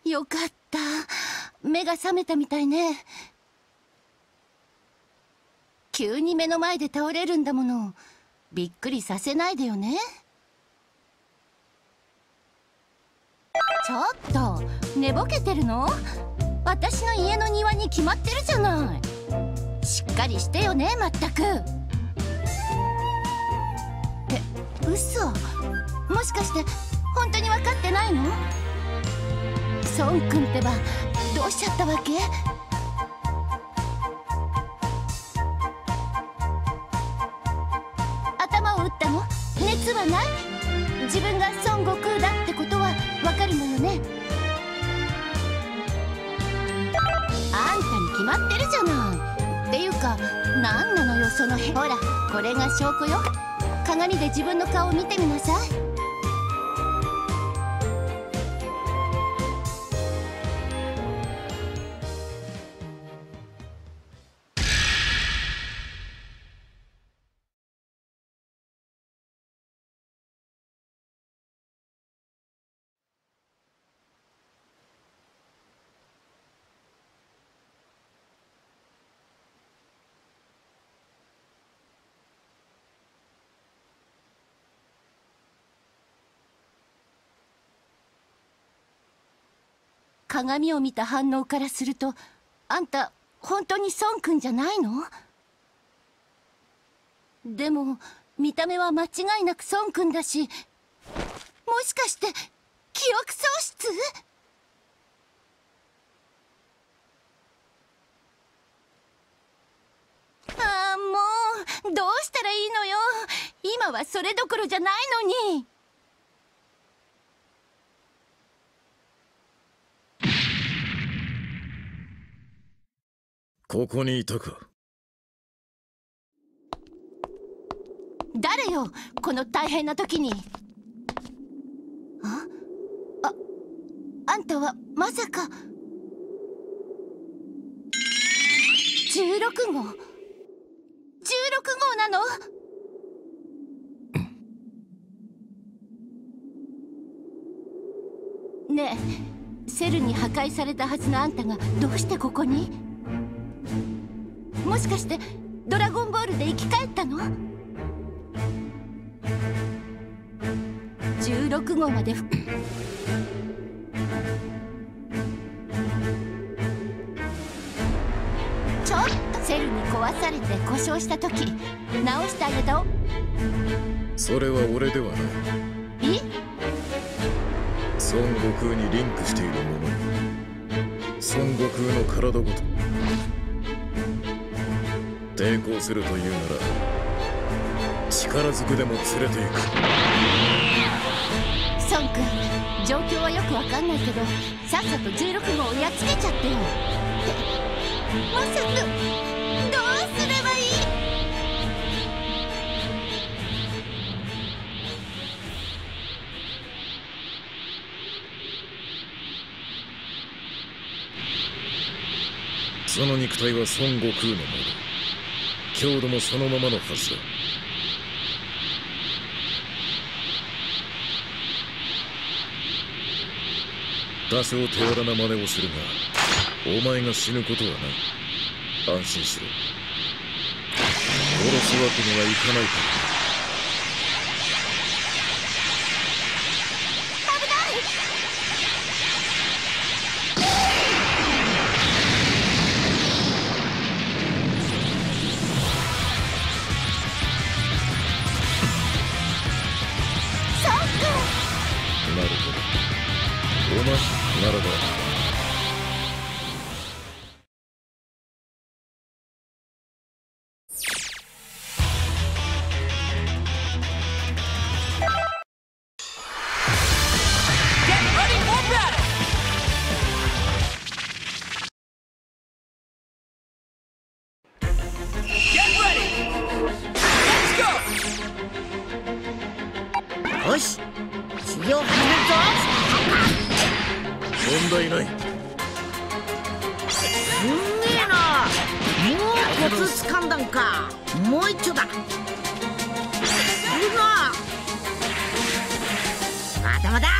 よかった。目が覚めたみたいね。急に目の前で倒れるんだもの。びっくりさせないでよね。ちょっと寝ぼけてるの？私の家の庭に決まってるじゃない。しっかりしてよね、まったく。嘘？もしかして本当に分かってないの？孫君ってばどうしちゃったわけ？頭を打ったの？熱はない？自分が孫悟空だってことは分かるのよね？あんたに決まってるじゃない。っていうか何なのよそのへ。ほらこれが証拠よ。鏡で自分の顔を見てみなさい。鏡を見た反応からすると、あんた本当に孫君じゃないの？でも見た目は間違いなく孫君だし、もしかして記憶喪失？ああ、もうどうしたらいいのよ。今はそれどころじゃないのに。 ここにいたか。 誰よ、この大変な時に。あんたはまさか16号？16号なの？ねえ、セルに破壊されたはずのあんたがどうしてここに？もしかしてドラゴンボールで生き返ったの？16号までちょっとセルに壊されて故障した時直してあげたお。 それは俺ではない。 え？ 孫悟空にリンクしているもの、孫悟空の体ごと抵抗するというなら力ずくでも連れていく。 孫君、状況はよくわかんないけどさっさと16号をやっつけちゃってよ。まさかどうすればいい？ その肉体は孫悟空のもの、強度もそのままのはずだ。多少手荒な真似をするがお前が死ぬことはない。安心しろ。殺すわけにはいかないから。なるほど。お前ならばよし、修行始めるぞ。 問題ない。 すんげえな。もうコツつかんだんか。もう一丁だ。行くぞ。まだまだ。